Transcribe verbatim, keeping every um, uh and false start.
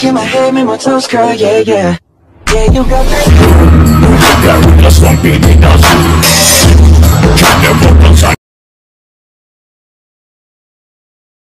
in my head, make my toes curl, yeah, yeah. Yeah, you got that. Got real slumping in our shoes.